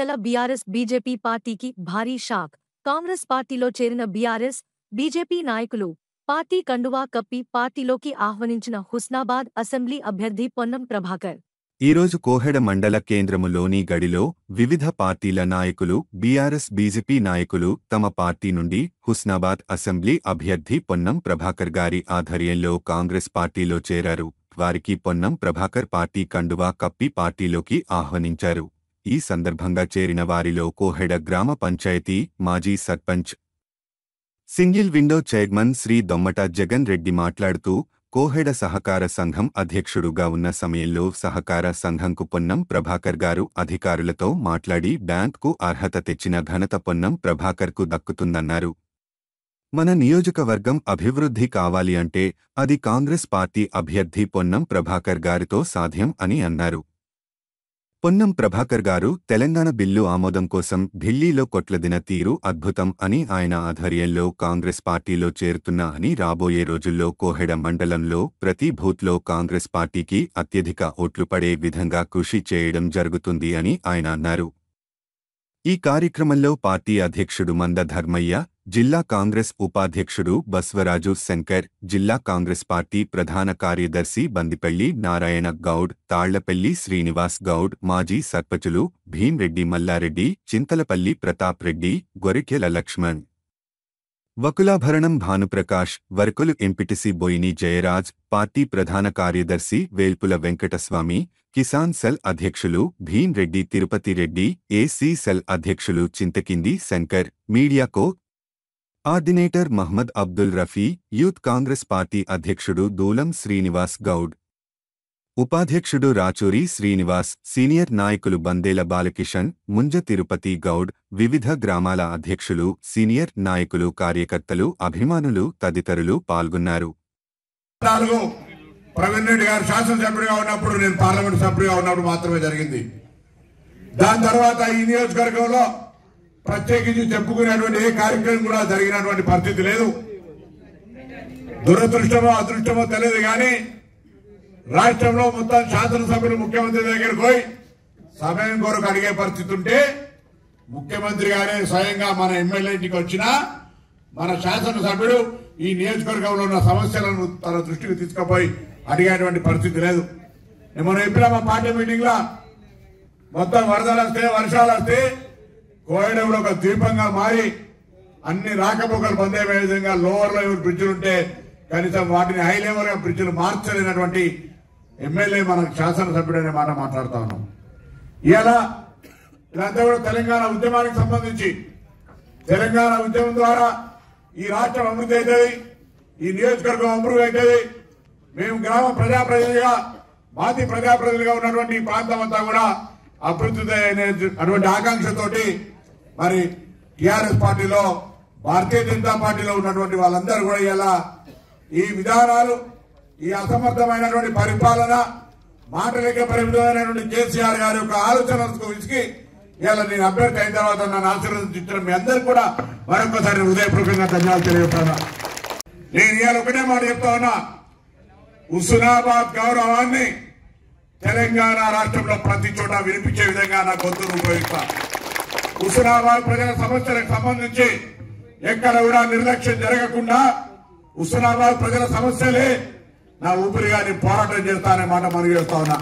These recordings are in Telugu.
మండల బీఆర్ఎస్ బీజేపీ పార్టీకి భారీ షాక్. కాంగ్రెస్ పార్టీలో చేరిన బీఆర్ఎస్, బీజేపీ నాయకులు పార్టీ కండువా కప్పి పార్టీలోకి ఆహ్వానించిన హుస్నాబాద్ అసెంబ్లీ అభ్యర్థి పొన్నం ప్రభాకర్. ఈరోజు కోహెడ మండల కేంద్రములోని గడిలో వివిధ పార్టీల నాయకులు, బీఆర్ఎస్ బీజేపీ నాయకులు తమ పార్టీ నుండి హుస్నాబాద్ అసెంబ్లీ అభ్యర్థి పొన్నం ప్రభాకర్ గారి ఆధ్వర్యంలో కాంగ్రెస్ పార్టీలో చేరారు. వారికి పొన్నం ప్రభాకర్ పార్టీ కండువా కప్పి పార్టీలోకి ఆహ్వానించారు. ఈ సందర్భంగా చేరిన వారిలో కోహెడ గ్రామ పంచాయతీ మాజీ sarpanch, single window chairman Shri Dommata Jagan Reddy మాట్లాడుతూ, కోహెడ సహకార సంఘం అధ్యక్షుడుగా ఉన్న సమయంలో సహకార సంఘంకు పొన్నం ప్రభాకర్ గారు అధికారులతో మాట్లాడి బ్యాంక్కు అర్హత తెచ్చిన ఘనత పొన్నం ప్రభాకర్కు దక్కుతుందన్నారు. మన నియోజకవర్గం అభివృద్ధి కావాలి అంటే అది కాంగ్రెస్ పార్టీ అభ్యర్థి పొన్నం ప్రభాకర్ గారితో సాధ్యం అని అన్నారు. పొన్నం ప్రభాకర్ గారు తెలంగాణ బిల్లు ఆమోదం కోసం ఢిల్లీలో కొట్లదిన తీరు అద్భుతం అని, ఆయన ఆధ్వర్యంలో కాంగ్రెస్ పార్టీలో చేరుతున్నా అని, రాబోయే రోజుల్లో కోహెడ మండలంలో ప్రతి బూత్లో కాంగ్రెస్ పార్టీకి అత్యధిక ఓట్లు పడే విధంగా కృషి చేయడం జరుగుతుంది అని ఆయన అన్నారు. ఈ కార్యక్రమంలో పార్టీ అధ్యక్షుడు మంద ధర్మయ్య, జిల్లా కాంగ్రెస్ ఉపాధ్యక్షుడు బస్వరాజు శంకర్, జిల్లా కాంగ్రెస్ పార్టీ ప్రధాన కార్యదర్శి బందిపల్లి నారాయణ గౌడ్, తాళ్లపల్లి శ్రీనివాస్ గౌడ్, మాజీ సర్పంచులు భీంరెడ్డి మల్లారెడ్డి, చింతలపల్లి ప్రతాప్ రెడ్డి, గొరికెల లక్ష్మణ్, వకులాభరణం భానుప్రకాష్, వరకులు ఎంపీటీసీ బోయిని జయరాజ్, పార్టీ ప్రధాన కార్యదర్శి వేల్పుల వెంకటస్వామి, కిసాన్ సెల్ అధ్యక్షులు భీంరెడ్డి తిరుపతి రెడ్డి, ఏసీ సెల్ అధ్యక్షులు Chintakindi Shankar, media coordinator Mohammed Abdul Rafi, youth Congress party అధ్యక్షుడు దూలం శ్రీనివాస్ గౌడ్, ఉపాధ్యక్షుడు రాచూరి శ్రీనివాస్, సీనియర్ నాయకులు బందేల బాలకిషన్, ముంజ తిరుపతి గౌడ్, వివిధ గ్రామాల అధ్యక్షులు, సీనియర్ నాయకులు, కార్యకర్తలు, అభిమానులు తదితరులు పాల్గొన్నారు. ప్రవీణ్ రెడ్డి గారు శాసనసభ్యుడిగా ఉన్నప్పుడు, నేను పార్లమెంట్ సభ్యుడిగా ఉన్నప్పుడు మాత్రమే జరిగింది. దాని తర్వాత ఈ నియోజకవర్గంలో ప్రత్యేకించి చెప్పుకునేటువంటి ఏ కార్యక్రమం కూడా జరిగినటువంటి పరిస్థితి లేదు. దురదృష్టమో అదృష్టమో తెలియదు కానీ రాష్ట్రంలో మొత్తం శాసనసభ్యులు ముఖ్యమంత్రి దగ్గరికి పోయి సమయం కొరకు అడిగే పరిస్థితి ఉంటే, ముఖ్యమంత్రి గారే స్వయంగా మన ఎమ్మెల్యే ఇంటికి వచ్చినా మన శాసనసభ్యుడు ఈ నియోజకవర్గంలో ఉన్న సమస్యలను తన దృష్టికి తీసుకుపోయి అడిగేటువంటి పరిస్థితి లేదు. మనం చెప్పిన మా పార్టీ మీటింగ్ లో మొత్తం వరదలు వస్తే, వర్షాలు వస్తే కోయడంలో ఒక ద్వీపంగా మారి అన్ని రాకపోకలు బంద్ అయ్యే విధంగా లోవర్ లెవెల్ బ్రిడ్జిలు ఉంటే కనీసం వాటిని హై లెవెల్ బ్రిడ్జిలు మార్చలేనటువంటి ఎమ్మెల్యే మన శాసనసభ్యుడు అనే మాట మాట్లాడుతా ఉన్నాం. ఇలా ఇదంతా కూడా తెలంగాణ ఉద్యమానికి సంబంధించి, తెలంగాణ ఉద్యమం ద్వారా ఈ రాష్ట్రం అభివృద్ధి అవుతుంది, ఈ నియోజకవర్గం అభివృద్ధి అవుతుంది. మేము గ్రామ ప్రజాప్రతినిధిగా, మాజీ ప్రజాప్రతినిధిగా ఉన్నటువంటి ఈ ప్రాంతం అంతా కూడా అభివృద్ధి అటువంటి ఆకాంక్షతోటి మరి టీఆర్ఎస్ పార్టీలో, భారతీయ జనతా పార్టీలో ఉన్నటువంటి వాళ్ళందరూ కూడా ఇలా ఈ విధానాలు, ఈ అసమర్థమైనటువంటి పరిపాలన, మాటలకే పరిమితమైనటువంటి కేసీఆర్ గారి యొక్క ఆలోచనలకు విసిగి ఇలా నేను అభ్యర్థి అయిన తర్వాత నన్ను ఆశీర్వదించిన మీ అందరికీ కూడా మరొకసారి హృదయపూర్వకంగా ధన్యవాదాలు తెలియజేస్తున్నా. నేను ఇవాళ ఒకటే మాట చెప్తా ఉన్నా, హుస్నాబాద్ గౌరవాన్ని తెలంగాణ రాష్ట్రంలో ప్రతి చోట వినిపించే విధంగా నా గొంతును ఉపయోగిస్తా. హుస్నాబాద్ ప్రజల సమస్యలకు సంబంధించి ఎక్కడ కూడా నిర్లక్ష్యం జరగకుండా హుస్నాబాద్ ప్రజల సమస్యలే నా ఊపిరిగా నేను పోరాటం చేస్తాననే మాట మనవి చేస్తా ఉన్నా.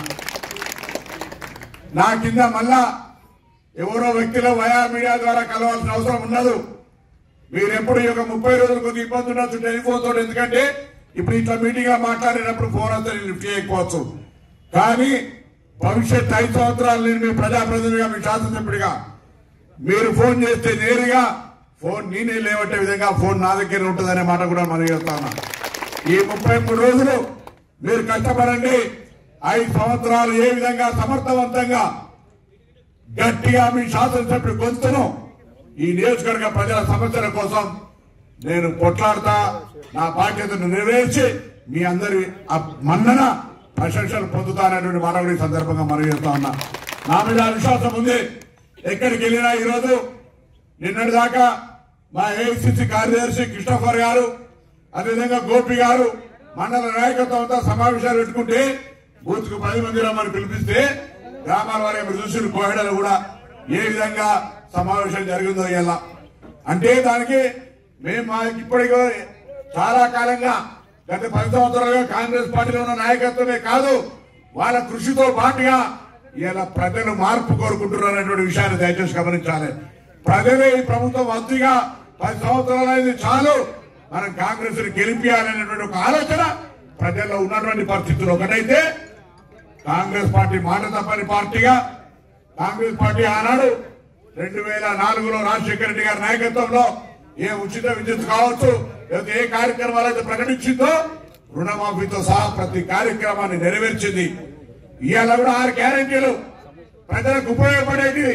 నా కింద మళ్ళా ఎవరో వ్యక్తిలో వయా మీడియా ద్వారా కలవాల్సిన అవసరం ఉండదు. మీరు ఎప్పుడు ఈ 30 రోజులు కొద్దిగా ఇబ్బంది ఉండొచ్చు టెలిఫోన్ తోటి, ఎందుకంటే ఇప్పుడు ఇట్లా మీటింగ్ గా మాట్లాడినప్పుడు ఫోన్ అంతా లిఫ్ట్ చేయకపోవచ్చు. కానీ భవిష్యత్ 5 సంవత్సరాలు నేను మీ ప్రజాప్రతినిధిగా, మీ శాసనసభ్యుడిగా మీరు ఫోన్ చేస్తే నేరుగా ఫోన్ నేనే లేవట్టే విధంగా ఫోన్ నా దగ్గర ఉంటుందనే మాట కూడా మనం చెప్తాను. ఈ 33 రోజులు మీరు కష్టపడండి. 5 సంవత్సరాలు ఏ విధంగా సమర్థవంతంగా గట్టిగా మీ శాసనసభ్యుడి గొంతును ఈ నియోజకవర్గ ప్రజల సమస్యల కోసం నేను కొట్లాడతా, నా బాధ్యతను నెరవేర్చి మీ అందరి మన్నన, ప్రశంసలు పొందుతానటువంటి మాట కూడా ఈ సందర్భంగా మనం చేస్తా ఉన్నా. నా మీద విశ్వాసం ఉంది. ఎక్కడికి వెళ్ళినా ఈరోజు నిన్నటి దాకా మా ఏఐసిసి కార్యదర్శి కృష్ణఫర్ గారు, అదేవిధంగా గోపి గారు, మండల నాయకత్వం అంతా సమావేశాలు పెట్టుకుంటే బూత్ కు 10 మంది రమ్మని పిలిపిస్తే గ్రామాల వారు చూసి కోహెడలు కూడా ఏ విధంగా సమావేశం జరిగిందో ఇలా అంటే దానికి మేము ఇప్పటికీ చాలా కాలంగా గత 10 సంవత్సరాలుగా కాంగ్రెస్ పార్టీలో ఉన్న నాయకత్వమే కాదు వాళ్ళ కృషితో పాటుగా ఇలా ప్రజలు మార్పు కోరుకుంటున్నారనేటువంటి విషయాన్ని దయచేసి గమనించాలి. ప్రజలే ఈ ప్రభుత్వం వద్దుగా 10 సంవత్సరాలైంది చాలు మనం కాంగ్రెస్ ని గెలిపియాలనేటువంటి ఒక ఆలోచన ప్రజల్లో ఉన్నటువంటి పరిస్థితులు. ఒకటైతే కాంగ్రెస్ పార్టీ మాట తప్పని పార్టీగా కాంగ్రెస్ పార్టీ ఆనాడు 2004లో రాజశేఖర రెడ్డి గారి నాయకత్వంలో ఏ ఉచిత విద్యుత్ కావచ్చు లేదా ఏ కార్యక్రమాలు అయితే ప్రకటించిందో రుణమాఫీతో సహా ప్రతి కార్యక్రమాన్ని నెరవేర్చింది. ఇవాళ కూడా 6 గ్యారెంటీలు ప్రజలకు ఉపయోగపడేటివి,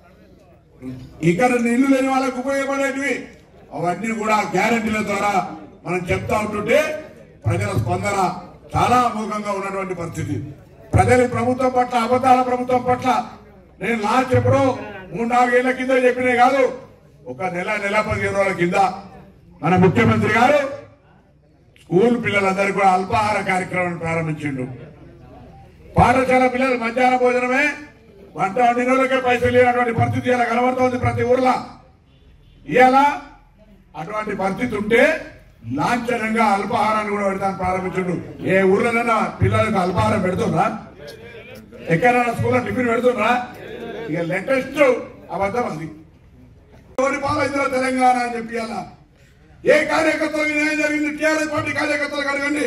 ఇక్కడ ఇల్లు లేని వాళ్ళకు ఉపయోగపడేటివి అవన్నీ కూడా గ్యారెంటీల ద్వారా మనం చెప్తా ఉంటుంటే ప్రజల స్పందన చాలా అమోఘంగా ఉన్నటువంటి పరిస్థితి. ప్రజల ప్రభుత్వం పట్ల అబద్ధాల ప్రభుత్వం పట్ల నేను లాస్ట్ ఎప్పుడో 3-4 ఏళ్ల కింద చెప్పినే కాదు, ఒక నెల 15 రోజుల కింద మన ముఖ్యమంత్రి గారు స్కూల్ పిల్లలందరికీ కూడా అల్పాహార కార్యక్రమాన్ని ప్రారంభించిండు. పాఠశాల పిల్లలు మధ్యాహ్న భోజనమే వంట వండిన వాళ్ళకే పైసలు లేనటువంటి పరిస్థితి ఇలా కనబడుతోంది ప్రతి ఊర్లో. ఇలా అటువంటి పరిస్థితి ఉంటే లాంఛనంగా అల్పాహారాన్ని కూడా పెడతాను ప్రారంభించుండు. ఏ ఊర్లోనైనా పిల్లలకు అల్పాహారం పెడుతుండ్రా? ఎక్కడైనా స్కూల్లో టిఫిన్ పెడుతుండ్రా? ఇక లేటెస్ట్ అబద్ధం అది. ఎవరి పాలైందో తెలంగాణ అని చెప్పి అలా ఏ కార్యకర్తలకు న్యాయం జరిగింది? టీఆర్ఎస్ పార్టీ కార్యకర్తలకు అడగండి.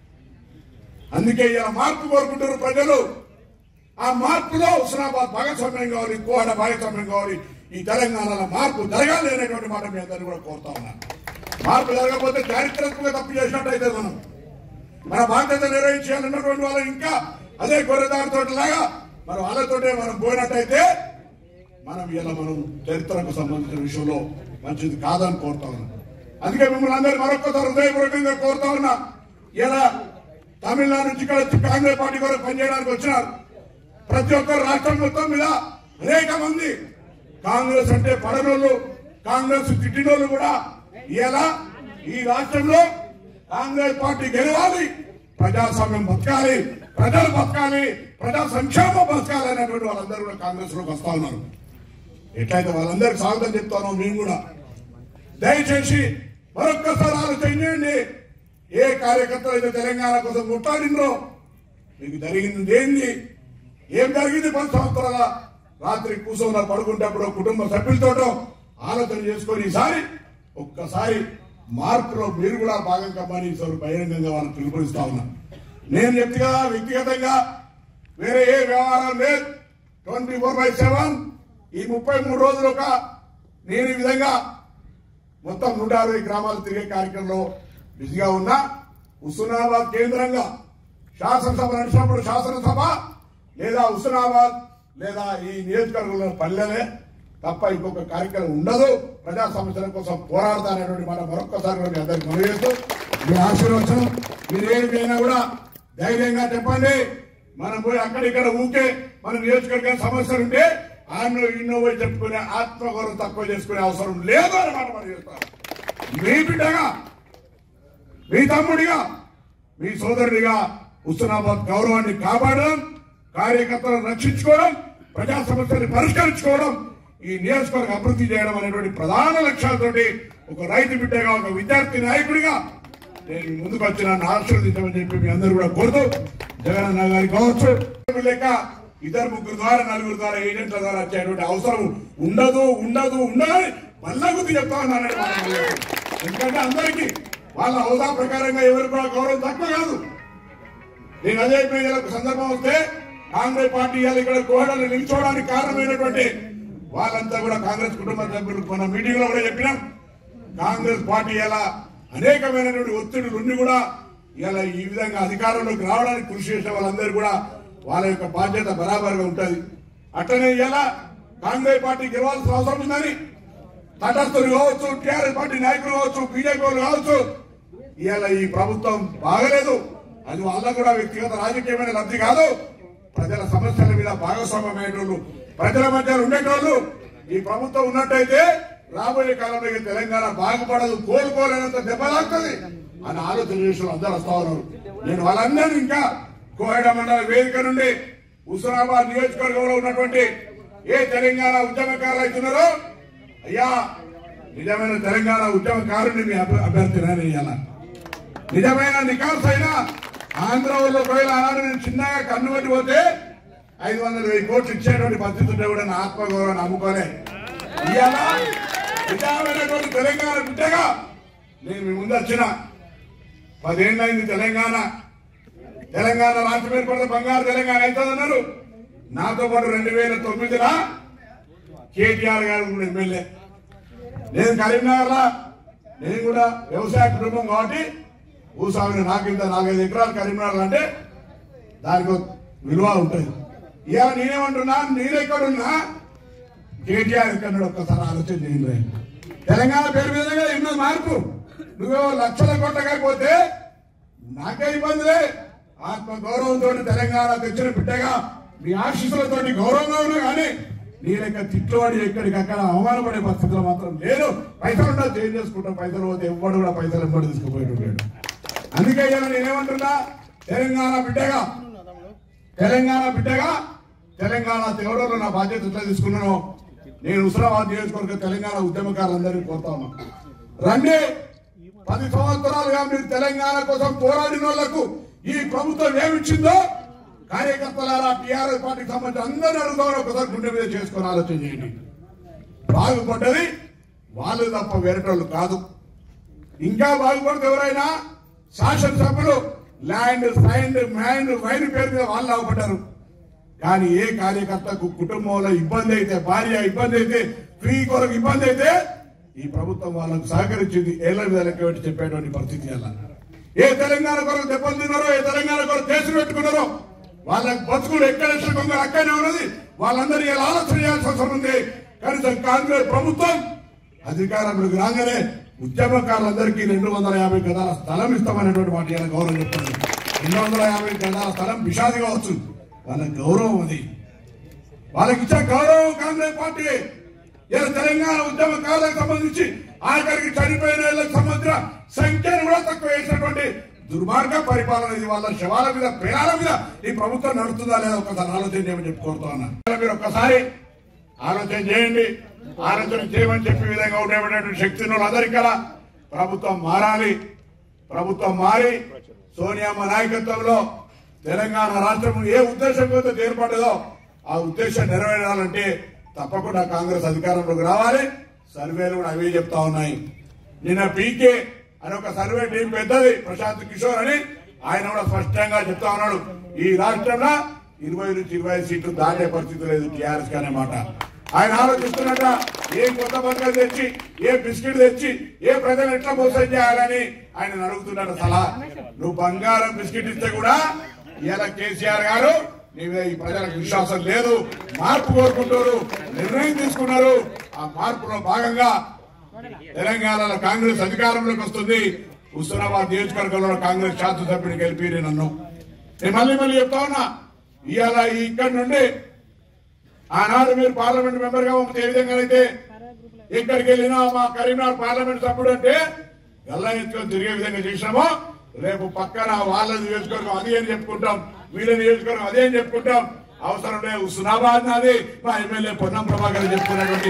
అందుకే ఇలా మార్పు కోరుకుంటారు ప్రజలు. ఆ మార్పులో హుస్నాబాద్ భాగస్వామ్యం కావాలి, కోహడ భాగస్వామ్యం కావాలి. ఈ తెలంగాణలో మార్పు జరగాలి అనేటువంటి మాట మీ అందరినీ కూడా కోరుతా ఉన్నాను. మార్పు జరగకపోతే చారిత్రాత్మక తప్పు చేసినట్టయితే మన బాధ్యత నిర్వహించాలన్నటువంటి వాళ్ళు ఇంకా అదే గొర్రెదారితో లాగా మన వాళ్ళతోటే మనం పోయినట్టయితే మనం చరిత్రకు సంబంధించిన విషయంలో మంచిది కాదని కోరుతా ఉన్నాం. అందుకే మిమ్మల్ని అందరూ మరొకసారి హృదయపూర్వకంగా కోరుతా ఉన్నా. ఇలా తమిళనాడు నుంచి ఇక్కడ కాంగ్రెస్ పార్టీ కొరకు పనిచేయడానికి వచ్చినారు. ప్రతి ఒక్కరు రాష్ట్రం మొత్తం మీద అనేక మంది కాంగ్రెస్ అంటే పడనోళ్ళు, కాంగ్రెస్ తిట్టినోళ్ళు కూడా ఇలా ఈ రాష్ట్రంలో కాంగ్రెస్ పార్టీ గెలవాలి, ప్రజాస్వామ్యం బతకాలి, ప్రజలు బతకాలి, ప్రజా సంక్షేమం బతకాలి అనేటువంటి వాళ్ళందరూ కూడా కాంగ్రెస్ లోకి వస్తా ఉన్నారు. ఎట్లయితే వాళ్ళందరికీ స్వాగతం చెప్తానో మేము కూడా దయచేసి మరొక్కసారి ఆలోచన చేయండి. ఏ కార్యకర్తలు అయితే తెలంగాణ కోసం కొట్టాడినో మీకు జరిగింది ఏంది? ఏం జరిగింది? 10 సంవత్సరాల రాత్రి కూర్చొని పడుకుంటప్పుడు కుటుంబ సభ్యులతో ఆలోచన చేసుకొని ఈసారి ఒక్కసారి మార్పులో మీరు కూడా భాగం కమ్మని బహిరంగంగా వాళ్ళని పిలుపునిస్తా ఉన్నా. నేను వ్యక్తిగతంగా వేరే ఏ వ్యవహారం లేదు. 24/7 ఈ 33 రోజులుగా నేను ఈ విధంగా మొత్తం 160 గ్రామాలు తిరిగే కార్యక్రమంలో బిజీగా ఉన్నా. హుస్నాబాద్ కేంద్రంగా శాసనసభ నడిచినప్పుడు శాసనసభ లేదా హుస్నాబాద్ లేదా ఈ నియోజకవర్గంలో పల్లెలే తప్ప ఇంకొక కార్యక్రమం ఉండదు. ప్రజా సమస్యల కోసం పోరాడతాననేటువంటి మాట మరొక్కసారి మీ అందరికి మనవేస్తూ మీ ఆశీర్వచనం మీరు ఏదైనా కూడా ధైర్యంగా చెప్పండి. మనం పోయి అక్కడిక్కడ ఊకే మన నియోజకవర్గ సమస్యలు ఉంటే ఆయనలో ఇన్నో పోయి చెప్పుకునే ఆత్మగౌరవం తక్కువ చేసుకునే అవసరం లేదు అన్నమాట మనం చేస్తాం. మీ బిడ్డగా, మీ తమ్ముడిగా, మీ సోదరుడిగా హుస్నాబాద్ గౌరవాన్ని కాపాడడం, కార్యకర్తలను రక్షించుకోవడం, ప్రజా సమస్యలు పరిష్కరించుకోవడం, ఈ నియోజకవర్గ అభివృద్ధి చేయడం అనేటువంటి ప్రధాన లక్ష్యాలతోటి ఒక రైతు బిడ్డగా, ఒక విద్యార్థి నాయకుడిగా నేను ముందుకు వచ్చి నన్ను ఆశీర్వదించమని చెప్పి మీ అందరూ కూడా కోరుతూ జగనన్న గారి కావచ్చు లేక 2-3 ద్వారా 4 ద్వారా ఏజెంట్ల ద్వారా వచ్చేటువంటి అవసరం ఉండదు ఉండదని మళ్ళా గుర్తు చెప్తా ఉన్నాను. ఎందుకంటే అందరికీ వాళ్ళ హోదా ప్రకారంగా ఎవరు కూడా గౌరవం తక్కువ కాదు. నేను అదే సందర్భం వస్తే కాంగ్రెస్ పార్టీ ఇక్కడ కోహడలు నిల్చోవడానికి కారణమైనటువంటి వాళ్ళంతా కూడా కాంగ్రెస్ కుటుంబ సభ్యులు మన మీటింగ్ లో కూడా చెప్పినాం. కాంగ్రెస్ పార్టీ ఇలా అనేకమైనటువంటి ఒత్తిడులు ఉండి కూడా ఇలా ఈ విధంగా అధికారంలోకి రావడానికి కృషి చేసే వాళ్ళందరూ కూడా వాళ్ళ యొక్క బాధ్యత బరాబరుగా ఉంటుంది. అట్లనే ఇలా కాంగ్రెస్ పార్టీ గెలవాల్సిన అవసరం ఉందని తటస్థులు కావచ్చు, టీఆర్ఎస్ పార్టీ నాయకులు కావచ్చు, బీజేపీ వాళ్ళు కావచ్చు, ఇలా ఈ ప్రభుత్వం బాగలేదు, అది వాళ్ళ కూడా వ్యక్తిగత రాజకీయమైన లబ్ధి కాదు, ప్రజల సమస్యల మీద భాగస్వామ్యమైనోళ్ళు, ప్రజల మధ్య ఉండేటోళ్ళు ఈ ప్రభుత్వం ఉన్నట్టయితే రాబోయే కాలంలో తెలంగాణ బాగుపడదు, కోలుకోలేనంత దెబ్బలాగుతుంది అని ఆలోచన చేసిన అందరూ వస్తా ఉన్నారు. నేను వాళ్ళందరూ ఇంకా కోహెడ మండల వేదిక నుండి హుస్నాబాద్ నియోజకవర్గంలో ఉన్నటువంటి ఏ తెలంగాణ ఉద్యమకారులు అవుతున్నారో అయ్యా నిజమైన తెలంగాణ ఉద్యమకారుని మీ అభ్యర్థిని ఇవ్వాల. నిజమైన నికాస్ అయినా ఆంధ్ర వాళ్ళు ఒకవేళ ఆనాడు నేను చిన్నగా కన్ను పట్టి పోతే 500,000 కోట్లు ఇచ్చేటువంటి పరిస్థితి ఉంటే కూడా నా ఆత్మగౌరవం నమ్ముకోలే. ఇవాళ నిజమైనటువంటి తెలంగాణ బిడ్డగా నేను మీ ముందు వచ్చిన 10 ఏళ్ళైంది. తెలంగాణ రాష్ట్రం ఏర్పడితే బంగారు తెలంగాణ అవుతుందన్నారు. నాతో పాటు 2009లో కేటీఆర్ గారు కూడా ఎమ్మెల్యే. నేను కరీంనగర్లో నేను కూడా వ్యవసాయ కుటుంబం కాబట్టి భూస్వామిని నాకింత 4-5 ఎకరాలు కరీంనగర్ అంటే దానికి విలువ ఉంటుంది. ఇవాళ నేనేమంటున్నా, నేనెక్కడున్నా కేటీఆర్ ఎక్కడున్నాడు ఒక్కసారి ఆలోచన చేయండి. తెలంగాణ పేరు మీదగా ఎన్నో మార్పు. నువ్వేమో లక్షల కోట్ల కాకపోతే నాకే ఇబ్బందిలే. ఆత్మ గౌరవంతో తెలంగాణ తెచ్చిన బిడ్డగా మీ ఆశీస్సులతో గౌరవంగా ఉన్నా కానీ నీ లెక్క తిట్టుబడి ఎక్కడికక్కడ అవమానపడే పరిస్థితులు మాత్రం లేదు. పైసలు ఉన్నా చేంజ్ చేసుకుంటాం, పైసలు పోతే ఎవ్వడు కూడా పైసలు ఎవ్వడు తీసుకుపోయేటప్పుడు. అందుకే నేనేమంటున్నా, తెలంగాణ బిడ్డగా తెలంగాణ తేవడంలో నా బాధ్యత ఎట్లా తీసుకున్నానో నేను హుస్నాబాద్ నియోజకవర్గ తెలంగాణ ఉద్యమకారులందరినీ కోరుతా ఉన్నా. రండి, 10 సంవత్సరాలుగా మీరు తెలంగాణ కోసం పోరాడిన వాళ్లకు ఈ ప్రభుత్వం ఏమిచ్చిందో కార్యకర్తలారా టీఆర్ఎస్ పార్టీకి సంబంధించి అందరూ అడుగుతామని ఒకసారి గుండె మీద చేసుకొని ఆలోచన చేయండి. బాగుపడ్డది వాళ్ళు తప్ప వేరేటోళ్ళు కాదు. ఇంకా బాగుపడితే ఎవరైనా శాసనసభ్యులు ల్యాండ్ సైండ్ మైండ్ వైన్ పేరు మీద వాళ్ళు లాభపడ్డారు. కానీ ఏ కార్యకర్తకు కుటుంబంలో ఇబ్బంది అయితే, భార్య ఇబ్బంది అయితే, ఫ్రీ కొరకు ఇబ్బంది అయితే ఈ ప్రభుత్వం వాళ్ళకు సహకరించింది. ఏళ్ల మీద లెక్క పెట్టి చెప్పేటువంటి పరిస్థితి అలా. ఏ తెలంగాణ కొరకు దెబ్బలు తిన్నారో, ఏ తెలంగాణ కొరకు కేసులు పెట్టుకున్నారో వాళ్ళకి బతుకులు ఎక్కడ అక్కడనే ఉన్నది. వాళ్ళందరూ ఇలా ఆలోచన చేయాల్సిన అవసరం ఉంది. కనీసం కాంగ్రెస్ ప్రభుత్వం అధికారంలోకి రాగానే ఉద్యమకారులందరికీ 250 గదాల స్థలం ఇస్తామనేటువంటి మాట ఇలా గౌరవం చెప్తుంది. 250 గదాల స్థలం విషాది కావచ్చు, వాళ్ళ గౌరవం అది. వాళ్ళకి ఇచ్చే గౌరవం కాంగ్రెస్ పార్టీ. ఇలా తెలంగాణ ఉద్యమకారులకు సంబంధించి ఆఖరికి చనిపోయిన వాళ్ళకి సంబంధించిన సంఖ్యను కూడా తక్కువ వేసినటువంటి దుర్మార్గ పరిపాలన ఇది. వాళ్ళ శవాల మీద, పేరాల మీద ఈ ప్రభుత్వం నడుస్తుందా లేదా ఒకసారి ఆలోచన చేయమని చెప్పుకోరుతా ఉన్నా. మీరు ఒక్కసారి ఆలోచన చేయండి. ఆలోచన చేయమని చెప్పే విధంగా ఉండేటువంటి శక్తి అందరికీ ప్రభుత్వం మారాలి. ప్రభుత్వం మారి సోనియామ్మ నాయకత్వంలో తెలంగాణ రాష్ట్రం ఏ ఉద్దేశంతో ఏర్పడ్డదో ఆ ఉద్దేశం నెరవేరాలంటే తప్పకుండా కాంగ్రెస్ అధికారంలోకి రావాలి. సర్వేలు కూడా అవే చెప్తా ఉన్నాయి. నిన్న పీకే అని ఒక సర్వే టీం పెద్దది, ప్రశాంత్ కిషోర్ అని, ఆయన కూడా స్పష్టంగా చెప్తా ఉన్నాడు, ఈ రాష్ట్రంలో 20 నుంచి 25 సీట్లు దాటే పరిస్థితి లేదు టీఆర్ఎస్ అనే మాట ఆయన ఆలోచిస్తున్నట్ట. ఏ కొత్త పథకాలు తెచ్చి, ఏ బిస్కెట్ తెచ్చి, ఏ ప్రజలు ఎట్లా మోసం చేయాలని ఆయన అడుగుతున్నాడు సలహా. నువ్వు బంగారం బిస్కెట్ ఇస్తే కూడా ఇలా కేసీఆర్ గారు నీవే ఈ ప్రజలకు విశ్వాసం లేదు, మార్పు కోరుకుంటారు, నిర్ణయం తీసుకున్నారు. ఆ మార్పులో భాగంగా తెలంగాణలో కాంగ్రెస్ అధికారంలోకి వస్తుంది. హుస్నాబాద్ నియోజకవర్గంలో కాంగ్రెస్ శాసనసభ్యుడిని గెలిపి నేను మళ్ళీ చెప్తా ఉన్నా. ఇవాళ ఇక్కడి నుండి ఆనాడు మీరు పార్లమెంట్ మెంబర్ గా ఏ విధంగా అయితే ఎక్కడికి వెళ్ళినా మా కరీంనగర్ పార్లమెంట్ సభ్యుడు అంటే గల్లా ఎత్తుకొని తిరిగే విధంగా చేసినామో, రేపు పక్కన వాళ్ళ నియోజకవర్గం అది అని చెప్పుకుంటాం, వీళ్ళ నియోజకవర్గం అదే అని చెప్పుకుంటాం. అవసరం లేదు హుస్నాబాద్ నాది, మా ఎమ్మెల్యే పొన్నం ప్రభాకర్ చెప్పుకున్నటువంటి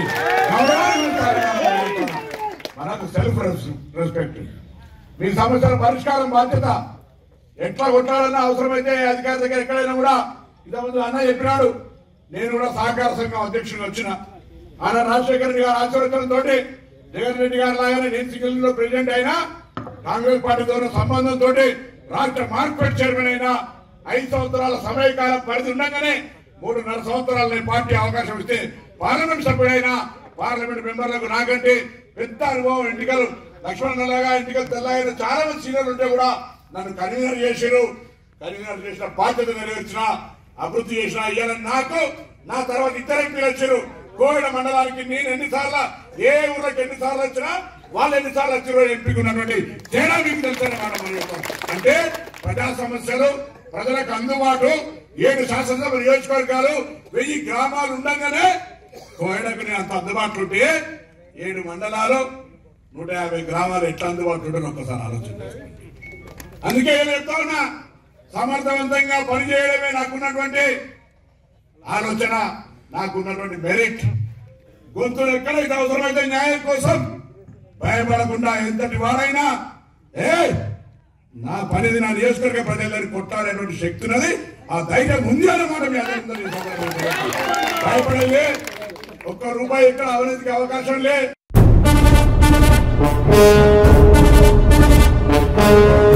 మనకు సెల్ఫ్ రెస్పెక్ట్. మీ సమస్యల పరిష్కారం బాధ్యత. ఎట్లా కొట్టాలన్నా అవసరమైతే అధికారి దగ్గర ఎక్కడైనా కూడా ఇంతకుముందు అన్న చెప్పినాడు. నేను కూడా సహకార సంఘం అధ్యక్షుడిగా వచ్చిన ఆయన రాజశేఖర రెడ్డి గారి ఆశీర్వచనంతో జగన్ రెడ్డి గారి లాగానే నేను సింగిల్ లో ప్రెసిడెంట్ అయినా, కాంగ్రెస్ పార్టీతో సంబంధంతో రాష్ట్ర మార్కెట్ చైర్మన్ అయినా 5 సంవత్సరాల సమయకాలం పరిధి ఉండగానే 3.5 సంవత్సరాలు నేను పార్టీ అవకాశం ఇస్తే పార్లమెంట్ సభ్యుడైనా, పార్లమెంట్ మెంబర్లకు నాకంటే పెద్ద అనుభవం, ఎన్నికలు లక్ష్మణలాగా ఎన్నికలు తెల్లగా చాలా మంది సీనియర్లు ఉంటే కూడా నన్ను కన్వీనర్ చేశారు. కన్వీనర్ చేసిన బాధ్యత నెరవేర్చిన, అభివృద్ధి చేసిన. ఇవాళ నాకు నా తర్వాత ఇతర ఎంపీలు వచ్చారు. కోవిడ మండలానికి నేను ఎన్నిసార్లు, ఏ ఊళ్ళకి ఎన్నిసార్లు వచ్చినా వాళ్ళు ఎన్నిసార్లు వచ్చారో ఎంపీకి ఉన్నటువంటి తేడా మీకు తెలుసని మాట మనం చెప్తాం. అంటే ప్రజా సమస్యలు ప్రజలకు అందుబాటు 7 శాసనసభ నియోజకవర్గాలు 1000 గ్రామాలు ఉండగానే కోవిడకు నేను అంత అందుబాటులో ఉంటే 7 మండలాలు 150 గ్రామాలు ఎట్లా అందుబాటులో ఉంటారో ఒక్కసారి ఆలోచన. అందుకే చెప్తా ఉన్నా, సమర్థవంతంగా పనిచేయడమే నాకున్నటువంటి ఆలోచన. నాకున్నటువంటి మెరిట్. గొంతులు ఎక్కడైతే అవసరమైతే న్యాయం కోసం భయపడకుండా ఎంతటి వారైనా నా పనిది నా నియోజకవర్గ ప్రజలని కొట్టాలనేటువంటి శక్తి ఉన్నది. ఆ ధైర్యం ఉంది అన్నమాట. మీ అందరికీ భయపడలే. ఒక్క రూపాయి ఇక్కడ అవినీతికి అవకాశం లే.